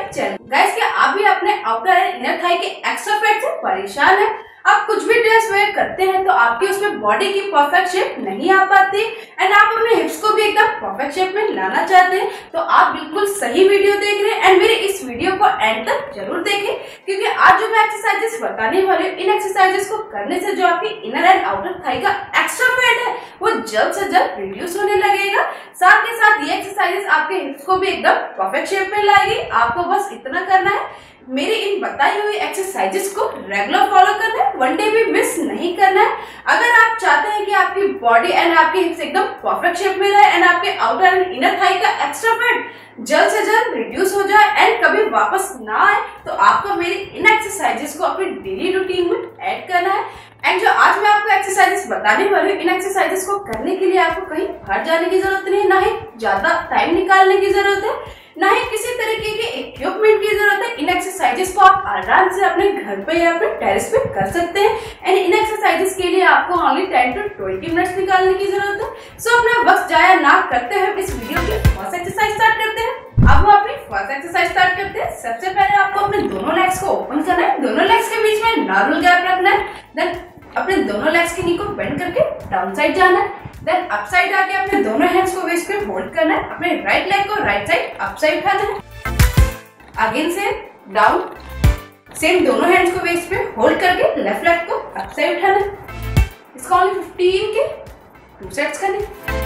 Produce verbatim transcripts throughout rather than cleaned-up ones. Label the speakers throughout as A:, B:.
A: Channel. Guys, क्या आप भी अपने आउटर एंड इनर थाई के एक्स्ट्रा फैट से परेशान हैं? आप कुछ भी ड्रेस वेयर करते हैं तो आपकी उसमें बॉडी की परफेक्ट शेप नहीं आ पाती एंड आप अपने हिप्स को भी एकदम परफेक्ट शेप में लाना चाहते हैं, तो आप बिल्कुल सही वीडियो देख रहे हैं एंड मेरे इस वीडियो को एंड तक जरूर देखें, क्योंकि आज जो मैं एक्सरसाइजेस बताने वाली हूँ, इन एक्सरसाइजेस को करने से जो आपकी इनर एंड आउटर थाई का एक्स्ट्रा फैट है वो जल्द से जल्द रिड्यूस होने लगेगा। साथ ही साथ ये एक्सरसाइजेस आपके हिप्स को भी एकदम परफेक्ट शेप में लाएगी। आपको बस इतना करना है, मेरी इन बताई हुई एक्सरसाइजेस को रेगुलर फॉलो करना है, वन डे भी मिस नहीं करना है। अगर आप चाहते हैं कि आपकी बॉडी एंड आपके हिप्स एकदम परफेक्ट शेप में रहे एंड आपके आउटर एंड इनर थाई का एक्स्ट्रा फैट जल्द से जल्द रिड्यूस हो जाए एंड कभी वापस ना आए, तो आपको मेरी इन एक्सरसाइजेस को अपनी डेली रूटीन में ऐड करना है। एंड जो आज मैं आपको एक्सरसाइजेस बताने वाली हूँ, इन एक्सरसाइजेस को करने के लिए आपको कहीं बाहर जाने की जरूरत नहीं है, ना ही ज्यादा टाइम निकालने की जरूरत है, ना ही किसी तरीके के इक्विपमेंट की जरूरत है। इन एक्सरसाइजेस को आप आराम से अपने घर पे या फिर टेरेस पे कर सकते हैं एंड इन एक्सरसाइजेस के लिए आपको only ten to twenty minutes निकालने की जरूरत है। सो अपना वक्त जाया ना करते हुए इस वीडियो की फर्स्ट एक्सरसाइज स्टार्ट करते हैं। अब हम अपनी फर्स्ट एक्सरसाइज स्टार्ट करते हैं। सबसे पहले आपको अपने दोनों लेग्स को ओपन करना है, दोनों लेग्स के बीच में नॉर्मल गैप रखना है, देन अपने दोनों लेग्स की नी को बेंड करके डाउन साइड जाना है, देन अप साइड आके अपने दोनों हैंड्स को वेस्ट पे होल्ड करना है, अपने राइट लेग को राइट साइड अप साइड उठाना है, अगेन से डाउन, सेम दोनों हैंड्स को वेस्ट पे होल्ड करके लेफ्ट लेग को अप साइड उठाना है। इसको ओनली फिफ्टीन के टू सेट्स करने।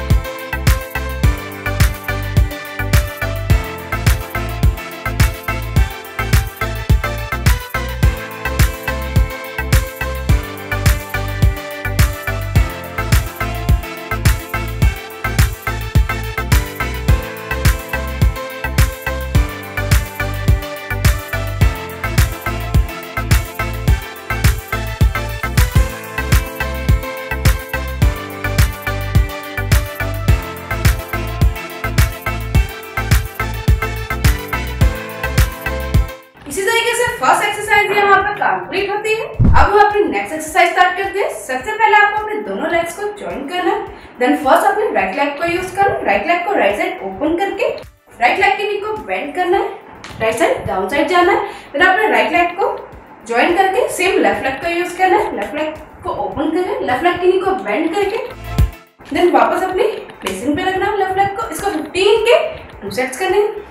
A: फर्स्ट एक्सरसाइज यहाँ पर कंप्लीट होती है। अब हम अपनी नेक्स्ट एक्सरसाइज स्टार्ट करते हैं। सबसे पहले आपको अपने दोनों लेग्स को जॉइन करना है, देन फर्स्ट अपने राइट लेग को यूज करना है, राइट लेग को राइट साइड ओपन करके राइट लेग की नी को बेंड करना है, राइट साइड डाउन साइड जाना है, देन अपने राइट लेग को जॉइन करके सेम लेफ्ट लेग को यूज करना है, लेफ्ट लेग को ओपन करके लेफ्ट लेग की नी को बेंड करके देन वापस अपनी प्लेसिंग पे रखना है लेफ्ट लेग को। इसको फिफ्टीन के टू सेट्स करने हैं।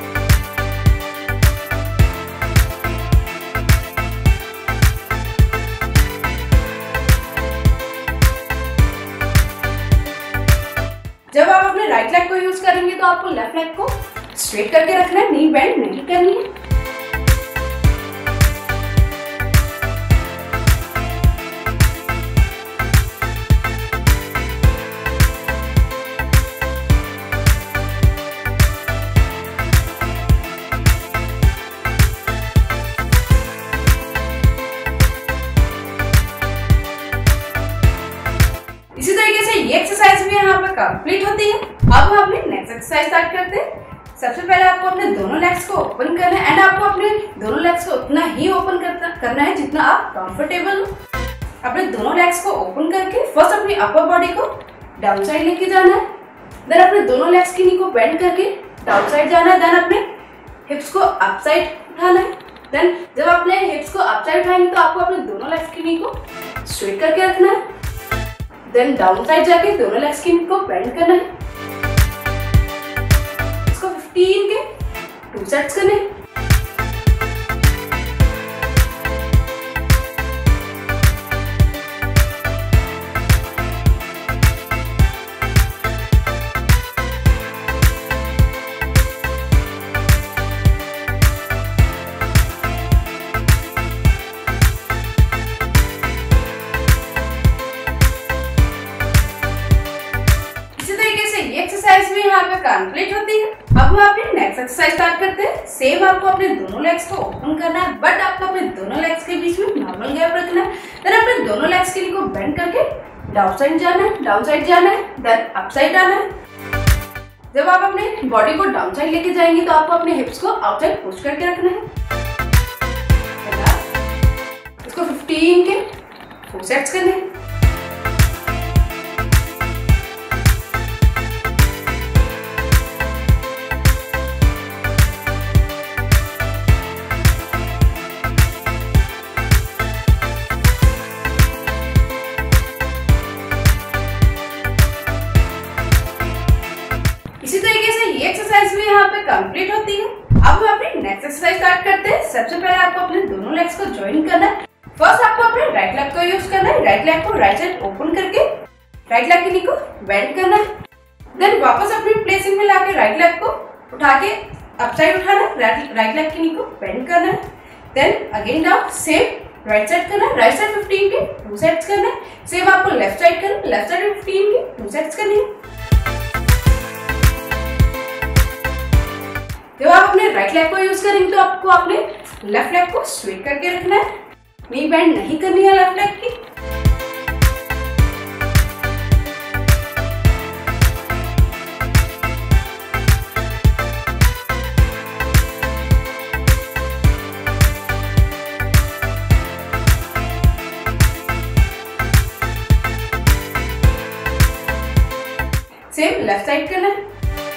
A: जब आप अपने राइट लेग को यूज करेंगे तो आपको लेफ्ट लेग को स्ट्रेट करके रखना है, नी बेंड नहीं करनी है। इसी तरीके से ये एक्सरसाइज भी यहाँ पर कंप्लीट होती है। अब हम अपनी नेक्स्ट एक्सरसाइज स्टार्ट करते हैं। सबसे पहले आपको अपने दोनों लेग्स को ओपन करना है एंड आपको अपने दोनों लेग्स को उतना ही ओपन करना है जितना आप कंफर्टेबल हो। अपने दोनों लेग्स को ओपन करके फर्स्ट अपनी अपर बॉडी को डाउन साइड लेके जाना है, देन अपने दोनों लेग्स की नी को बेंड करके डाउन साइड जाना है, देन अपने हिप्स को अप साइड उठाना है। देन जब अपने हिप्स को अप साइड उठाएंगे तो आपको अपने दोनों लेग्स की नी को स्ट्रेट करके रखना है, देन डाउन साइड जाके दोनों लेग्स की नी को बेंड करना है। इसको फिफ्टीन के टू सेट्स करने हैं। एक्सरसाइज भी यहाँ पे कंप्लीट होती है। अब हम अपनी नेक्स्ट एक्सरसाइज स्टार्ट करते हैं। सेम आपको अपने दोनों लेग्स को ओपन करना है, बट आपको अपने दोनों लेग्स के बीच में नॉर्मल गैप रखना है, देन अपने दोनों लेग्स के को बेंड करके डाउन साइड जाना है, डाउन साइड जाना है, देन अप साइड आना है। जब आप अपने बॉडी को डाउन साइड लेके जाएंगे तो आपको अपने हिप्स को आउटसाइड पुश करके रखना है। इसको फिफ्टीन के फोर सेट्स करने हैं। एक्सरसाइज भी यहाँ पे कंप्लीट होती है। अब हम अपनी नेक्स्ट एक्सरसाइज स्टार्ट करते हैं। सबसे पहले आपको अपने दोनों लेग्स को ज्वाइन करना है। फर्स्ट आपको अपने राइट लेग को यूज करना है। राइट लेग को राइट साइड ओपन करके राइट लेग की नी को बेंड करना है। देन वापस अपनी प्लेसिंग में लाके राइट लेग को उठा के अप साइड उठाना है। राइट लेग की नी को बेंड करना है। Then again down, same right side करना है। राइट साइड फिफ्टीन के टू सेट्स करना है। सेम आपको लेफ्ट साइड करना है। लेफ्ट साइड फिफ्टीन के टू सेट्स करने हैं। जब आप अपने राइट लेग को यूज करेंगे तो आपको अपने लेफ्ट लेग को स्ट्रेट करके रखना है। नी बेंड नहीं करनी है लेफ्ट लेग की। सेम लेफ्ट साइड करना है।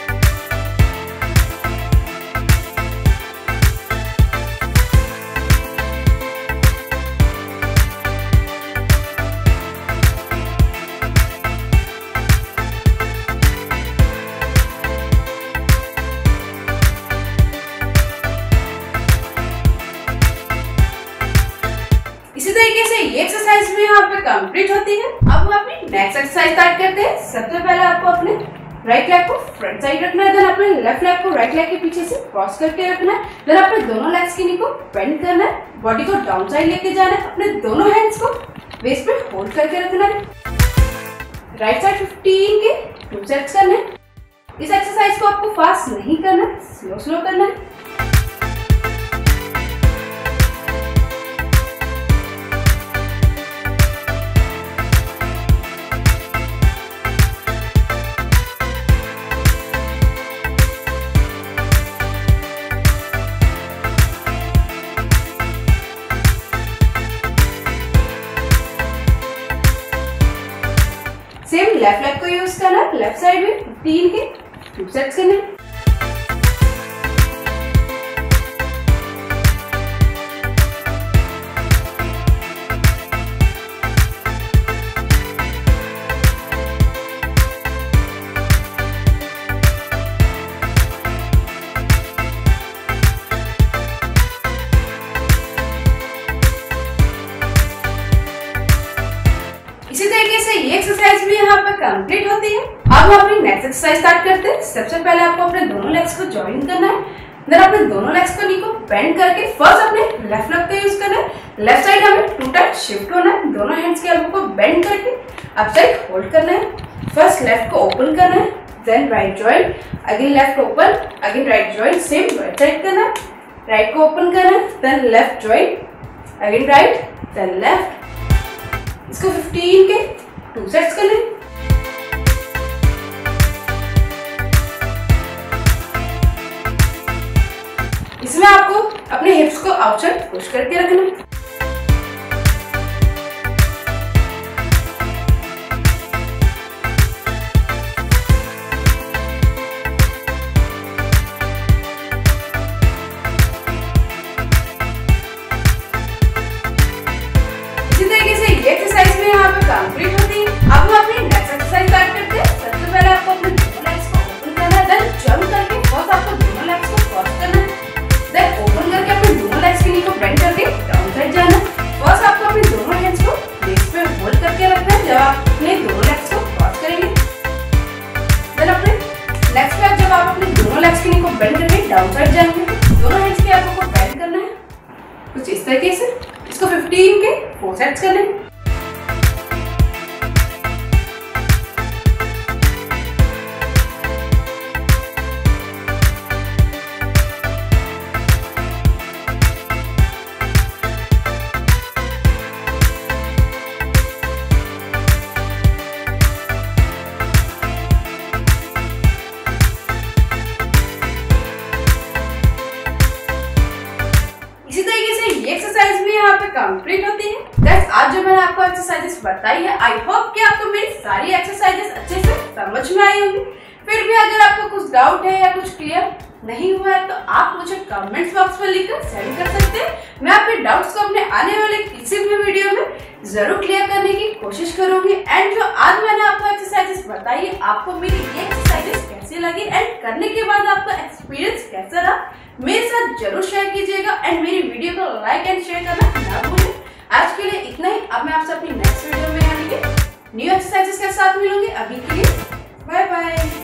A: इसी तरीके से ये एक्सरसाइज भी यहाँ पे कंप्लीट होती है। अब हम अपनी नेक्स्ट एक्सरसाइज स्टार्ट करते हैं। सबसे पहले आपको अपने राइट लेग को फ्रंट साइड रखना है। देन अपने लेफ्ट लेग को राइट लेग के पीछे से क्रॉस करके रखना है। देन अपने दोनों लेग्स की नी को बेंड करना है। बॉडी को डाउन साइड लेके जाना है। अपने दोनों हैंड्स को वेस्ट पे होल्ड करके रखना है। राइट साइड फिफ्टीन के टू सेट्स करने हैं। इस एक्सरसाइज को आपको फास्ट नहीं करना, स्लो स्लो करना है। सेम लेफ्ट लेग को यूज करना है। लेफ्ट साइड में फिफ्टीन के टू सेट्स करने हैं। इसी तरीके से ये एक्सरसाइज भी यहाँ पे कंप्लीट होती है। अब हम अपनी नेक्स्ट एक्सरसाइज स्टार्ट करते हैं। सबसे पहले आपको अपने दोनों लेग्स को ज्वाइन करना है। देन अपने दोनों लेग्स को नी को बेंड करके फर्स्ट अपने लेफ्ट लेग को यूज करना है। लेफ्ट साइड हमें टू टाइम शिफ्ट होना है। दोनों हैंड्स के एल्बो को बेंड करके अप साइड होल्ड करना है। फर्स्ट लेफ्ट को ओपन करना है। Then right join, again left open, again right join. Same right side करना है। राइट को ओपन करना है। Then left join, again right, then left. इसको फिफ्टीन के टू सेट्स कर लें। इसमें आपको अपने हिप्स को आउटसाइड पुश करके रखना है। एक्सरसाइज में यहाँ पे कंप्लीट होती है। अब हम अपनी नेक्स्ट एक्सरसाइज स्टार्ट करते हैं। सबसे पहले आपको अपने दोनों लेग्स को ओपन करना है। देन जंप करके फर्स्ट आपको दोनों लेग्स को क्रॉस करना है। देन ओपन करके अपने दोनों लेग्स की नी को बेंड करके डाउन साइड जाना है। फर्स्ट आपको अपने दोनों हैंड्स को बेस पे होल्ड करके रखना है जब आप अपने दोनों लेग्स को क्रॉस करेंगे। देन अपने नेक्स्ट स्टेप, जब आप अपने दोनों लेग्स की नी को बेंड करके डाउन साइड जाएंगे, दोनों हैंड्स के एल्बो को बेंड करना है कुछ इस तरीके से। इसको फिफ्टीन के फोर सेट्स कर लें। कंप्लीट होती है। गाइस, आज जो मैंने आपको एक्सरसाइजेस बताई है, आई होप कि आपको मेरी सारी एक्सरसाइजेस अच्छे से समझ में आई होंगी। फिर भी अगर आपको कुछ डाउट है या कुछ क्लियर नहीं हुआ है तो आप मुझे कमेंट्स बॉक्स में लिखकर सेंड कर सकते हैं। मैं आपके डाउट्स को अपने आने वाले किसी भी वीडियो में जरूर क्लियर करने की कोशिश करूंगी। एंड जो आज मैंने आपको एक्सरसाइजेस बताई है, आपको मेरी ये एक्सरसाइजेस कैसी लगी एंड करने के बाद आपका एक्सपीरियंस कैसा रहा मेरे साथ जरूर शेयर कीजिएगा। एंड मेरी वीडियो को लाइक एंड शेयर करना ना भूलें। आज के लिए इतना ही। अब मैं आपसे अपनी नेक्स्ट वीडियो में यानी कि न्यू एक्सरसाइजेस के साथ मिलूंगी। अभी के लिए बाय बाय।